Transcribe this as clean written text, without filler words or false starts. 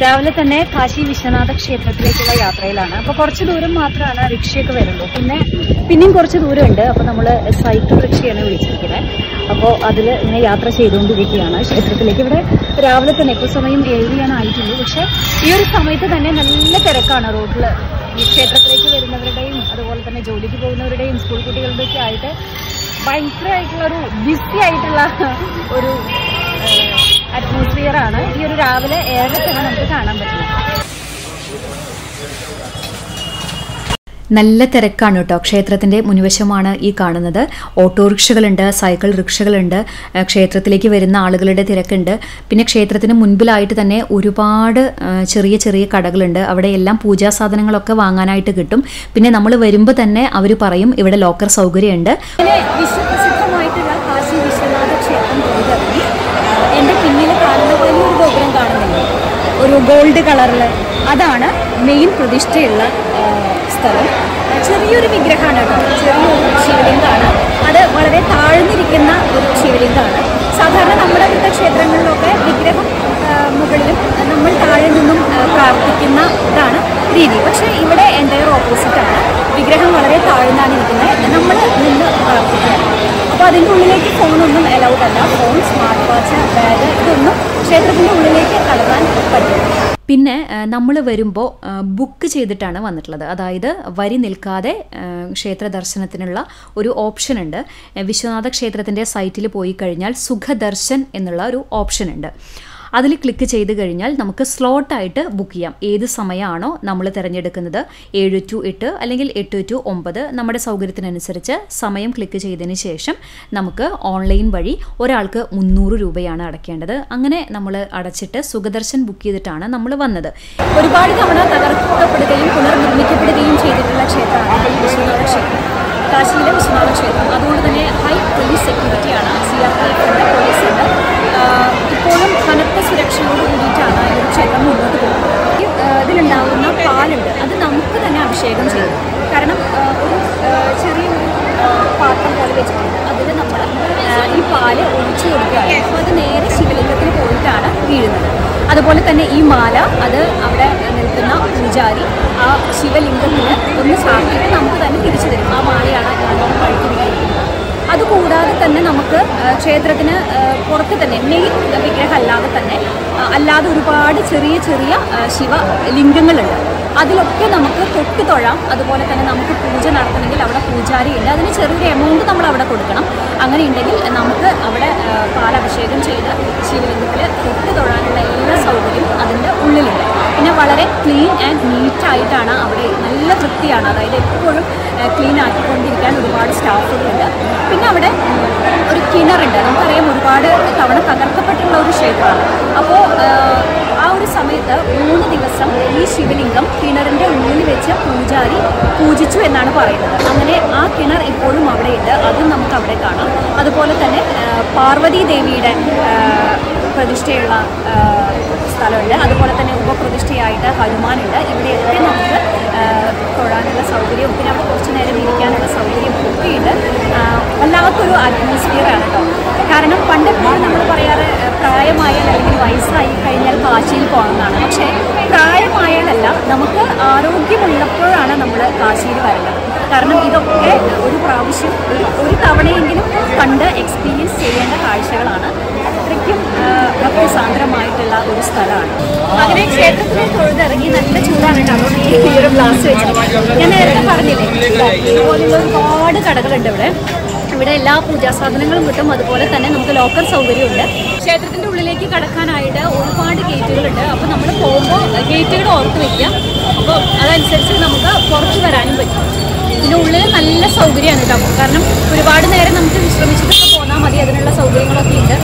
രാവിലെ തന്നെ കാശി വിശ്വനാഥ ക്ഷേത്രത്തിലേക്കുള്ള യാത്രയിലാണ്. അപ്പോൾ കുറച്ച് ദൂരം മാത്രമാണ് റിക്ഷയൊക്കെ വരുള്ളൂ. പിന്നെയും കുറച്ച് ദൂരമുണ്ട്. അപ്പോൾ നമ്മൾ സൈക്കിൾ റിക്ഷയാണ് വിളിച്ചിരിക്കുന്നത്. അപ്പോൾ അതിൽ ഇങ്ങനെ യാത്ര ചെയ്തുകൊണ്ടിരിക്കുകയാണ് ക്ഷേത്രത്തിലേക്ക്. ഇവിടെ രാവിലെ തന്നെ ഇപ്പോൾ സമയം 7 ആയിട്ടുള്ളൂ. പക്ഷേ ഈ ഒരു സമയത്ത് തന്നെ നല്ല തിരക്കാണ് റോഡിൽ. ഈ ക്ഷേത്രത്തിലേക്ക് വരുന്നവരുടെയും അതുപോലെ തന്നെ ജോലിക്ക് പോകുന്നവരുടെയും സ്കൂൾ കുട്ടികളുടെയൊക്കെ ആയിട്ട് ഭയങ്കരമായിട്ടുള്ള ഒരു ബിസി ആയിട്ടുള്ള ഒരു അറ്റ്മോസ്ഫിയർ ആണ് ഈ ഒരു രാവിലെ 7 തന്നെ നമുക്ക് കാണാൻ പറ്റുന്നത്. നല്ല തിരക്കാണ് കേട്ടോ. ക്ഷേത്രത്തിൻ്റെ മുൻവശമാണ് ഈ കാണുന്നത്. ഓട്ടോറിക്ഷകളുണ്ട്, സൈക്കിൾ റിക്ഷകളുണ്ട്, ക്ഷേത്രത്തിലേക്ക് വരുന്ന ആളുകളുടെ തിരക്കുണ്ട്. പിന്നെ ക്ഷേത്രത്തിന് മുൻപിലായിട്ട് തന്നെ ഒരുപാട് ചെറിയ ചെറിയ കടകളുണ്ട്. അവിടെ എല്ലാം പൂജാ സാധനങ്ങളൊക്കെ വാങ്ങാനായിട്ട് കിട്ടും. പിന്നെ നമ്മൾ വരുമ്പോൾ തന്നെ അവർ പറയും ഇവിടെ ലോക്കർ സൗകര്യമുണ്ട്. വിശ്വപ്രസിദ്ധമായിട്ടുള്ള കാശി വിശ്വനാഥ ക്ഷേത്രം തൊഴുതിറങ്ങി. എൻ്റെ പിന്നിൽ കാണുന്ന വലിയൊരു ഗോപുരം കാണുന്നില്ലേ, ഒരു ഗോൾഡ് കളറിൽ, അതാണ് മെയിൻ പ്രതിഷ്ഠയുള്ള സ്ഥലം. ചെറിയൊരു വിഗ്രഹമാണ് കേട്ടോ, ചെറിയൊരു ശിവലിംഗമാണ്. അത് വളരെ താഴ്ന്നിരിക്കുന്ന ഒരു ശിവലിംഗമാണ്. സാധാരണ നമ്മുടെ ഇവിടുത്തെ ക്ഷേത്രങ്ങളിലൊക്കെ വിഗ്രഹം മുകളിലും നമ്മൾ താഴെ നിന്നും പ്രാർത്ഥിക്കുന്ന ഇതാണ് രീതി. പക്ഷേ ഇവിടെ എൻ്റയർ ഓപ്പോസിറ്റാണ്. വിഗ്രഹം വളരെ താഴ്ന്നാണ് ഇരിക്കുന്നത്, നമ്മൾ നിന്ന് പ്രാർത്ഥിക്കുന്നത്. അപ്പോൾ അതിൻ്റെ ഉള്ളിലേക്ക് ഫോണൊന്നും അലൗഡ് അല്ല. ഫോൺ, സ്മാർട്ട് വാച്ച്, ബാഗ്, ഇതൊന്നും ക്ഷേത്രത്തിൻ്റെ ഉള്ളിലേക്ക് കടക്കാൻ പറ്റില്ല. പിന്നെ നമ്മൾ വരുമ്പോൾ ബുക്ക് ചെയ്തിട്ടാണ് വന്നിട്ടുള്ളത്. അതായത് വരി നിൽക്കാതെ ക്ഷേത്ര ദർശനത്തിനുള്ള ഒരു ഓപ്ഷൻ ഉണ്ട്. വിശ്വനാഥ ക്ഷേത്രത്തിൻ്റെ സൈറ്റിൽ പോയി കഴിഞ്ഞാൽ സുഖദർശൻ എന്നുള്ള ഒരു ഓപ്ഷൻ ഉണ്ട്. അതിൽ ക്ലിക്ക് ചെയ്ത് കഴിഞ്ഞാൽ നമുക്ക് സ്ലോട്ടായിട്ട് ബുക്ക് ചെയ്യാം. ഏത് സമയമാണോ നമ്മൾ തിരഞ്ഞെടുക്കുന്നത്, 7 to 8 അല്ലെങ്കിൽ 8 to 9, നമ്മുടെ സൗകര്യത്തിനനുസരിച്ച് സമയം ക്ലിക്ക് ചെയ്തതിന് ശേഷം നമുക്ക് ഓൺലൈൻ വഴി ഒരാൾക്ക് 300 രൂപയാണ് അടയ്ക്കേണ്ടത്. അങ്ങനെ നമ്മൾ അടച്ചിട്ട് സുഖദർശൻ ബുക്ക് ചെയ്തിട്ടാണ് നമ്മൾ വന്നത്. ഒരുപാട് തവണ തകർക്കപ്പെടുകയും പുനർനിർമ്മിക്കപ്പെടുകയും ചെയ്തിട്ടുള്ള ക്ഷേത്രമാണ് ഈ വിശ്വനാഥ ക്ഷേത്രം, കാശിയിലെ വിശ്വനാഥ ക്ഷേത്രം. അതുകൊണ്ട് തന്നെ ഹൈ പോലീസ് സെക്യൂരിറ്റിയാണ്. CRPF പോലീസുണ്ട്. ഇപ്പോഴും കനത്ത സുരക്ഷയോട് കൂടിയിട്ടാണ് ഈ ഒരു ക്ഷേത്രം മുന്നോട്ട് പോകുന്നത്. ഇതിലുണ്ടാകുന്ന പാലുണ്ട്, അത് നമുക്ക് തന്നെ അഭിഷേകം ചെയ്യും. കാരണം ഒരു ചെറിയൊരു പാത്രം പോലെ വെച്ചിട്ടുണ്ട്. അതിൽ നമ്മൾ ഈ പാല് ഒഴിച്ചു കൊടുക്കുകയാണ്. അപ്പോൾ അത് നേരെ ശിവലിംഗത്തിൽ പോയിട്ടാണ് വീഴുന്നത്. അതുപോലെ തന്നെ ഈ മാല, അത് അവിടെ നിൽക്കുന്ന പൂജാരി ആ ശിവലിംഗത്തിന് ഒന്ന് ചാർത്തിയിട്ട് നമുക്ക് തന്നെ തിരിച്ചു തരും. ആ മാലയാണ് ഞാൻ കഴിക്കുന്നത്. അതുകൂടാതെ തന്നെ നമുക്ക് ക്ഷേത്രത്തിന് പുറത്ത് തന്നെ മെയിൻ വിഗ്രഹം അല്ലാതെ തന്നെ അല്ലാതെ ഒരുപാട് ചെറിയ ചെറിയ ശിവലിംഗങ്ങളുണ്ട്. അതിലൊക്കെ നമുക്ക് തൊട്ട് തൊഴാം. അതുപോലെ തന്നെ നമുക്ക് പൂജ നടത്തണമെങ്കിൽ അവിടെ പൂജാരിയുണ്ട്. അതിന് ചെറിയൊരു എമൗണ്ട് നമ്മൾ അവിടെ കൊടുക്കണം. അങ്ങനെ ഉണ്ടെങ്കിൽ നമുക്ക് അവിടെ പാലഭിഷേകം ചെയ്ത് ശിവലിംഗത്തിൽ തൊട്ട് തൊഴാനുള്ള എല്ലാ സൗകര്യവും അതിൻ്റെ ഉള്ളിലുണ്ട്. പിന്നെ വളരെ ക്ലീൻ ആൻഡ് നീറ്റായിട്ടാണ് അവിടെ. നല്ല വൃത്തിയാണ്. അതായത് എപ്പോഴും ക്ലീൻ ആക്കിക്കൊണ്ടിരിക്കാൻ ഒരുപാട് സ്റ്റാഫുകളുണ്ട്. പിന്നെ അവിടെ ഒരു കിണറുണ്ട്. നമുക്കറിയാം ഒരുപാട് തവണ തകർക്കപ്പെട്ടുള്ള ഒരു ക്ഷേത്രമാണ്. അപ്പോൾ ആ ഒരു സമയത്ത് 3 ദിവസം ഈ ശിവലിംഗം കിണറിൻ്റെ ഉള്ളിൽ വെച്ച് പൂജാരി പൂജിച്ചു എന്നാണ് പറയുന്നത്. അങ്ങനെ ആ കിണർ ഇപ്പോഴും അവിടെയുണ്ട്. അതും നമുക്ക് അവിടെ കാണാം. അതുപോലെ തന്നെ പാർവതി ദേവിയുടെ പ്രതിഷ്ഠയുള്ള സ്ഥലമുണ്ട്. അതുപോലെ തന്നെ ഉപപ്രതിഷ്ഠയായിട്ട് ഹനുമാനുണ്ട്. ഇവിടെയൊക്കെ നമുക്ക് തൊഴാനുള്ള സൗകര്യവും പിന്നെ അവിടെ കുറച്ച് നേരം ഇരിക്കാനുള്ള സൗകര്യം ഒക്കെയുണ്ട്. വല്ലാത്തൊരു അറ്റ്മോസ്ഫിയറാണ് കേട്ടോ. കാരണം പണ്ടെപ്പോഴും നമ്മൾ പറയാറ് പ്രായമായാൽ അല്ലെങ്കിൽ വയസ്സായി കഴിഞ്ഞാൽ കാശിയിൽ പോകണമെന്നാണ്. പക്ഷേ പ്രായമായാലല്ല, നമുക്ക് ആരോഗ്യമുള്ളപ്പോഴാണ് നമ്മൾ കാശിയിൽ വരേണ്ടത്. കാരണം ഇതൊക്കെ ഒരു പ്രാവശ്യം ഒരു തവണയെങ്കിലും കണ്ട് എക്സ്പീരിയൻസ് ചെയ്യേണ്ട കാഴ്ചകളാണ്. അത്രയ്ക്കും ഭക്തിസാന്ദ്രമായിട്ടുള്ള ഒരു സ്ഥലമാണ്. അങ്ങനെ ക്ഷേത്രത്തിൽ തൊഴുതിറങ്ങി. നല്ല ചൂടാണ് കേട്ടോ. അതുകൊണ്ട് ഈ ഒരു ഗ്ലാസ് വെച്ചിട്ട് ഞാൻ നേരത്തെ പറഞ്ഞില്ലേ, ഇതുപോലുള്ള ഒരുപാട് കടകളുണ്ട് ഇവിടെ. ഇവിടെ എല്ലാ പൂജാ സാധനങ്ങളും കിട്ടും. അതുപോലെ തന്നെ നമുക്ക് ലോക്കർ സൗകര്യമുണ്ട്. ക്ഷേത്രത്തിൻ്റെ ഉള്ളിലേക്ക് കടക്കാനായിട്ട് ഒരുപാട് ഗേറ്റുകളുണ്ട്. അപ്പോൾ നമ്മൾ പോകുമ്പോൾ ഗേറ്റുകൾ ഓർത്ത് വയ്ക്കാം. അപ്പോൾ അതനുസരിച്ച് നമുക്ക് പുറത്ത് വരാനും പറ്റും. ഇതിൻ്റെ ഉള്ളിൽ നല്ല സൗകര്യമാണ് കേട്ടോ. കാരണം ഒരുപാട് നേരം നമുക്ക് വിശ്രമിച്ചിട്ടൊക്കെ പോന്നാൽ മതി. അതിനുള്ള സൗകര്യങ്ങളൊക്കെ ഉണ്ട്.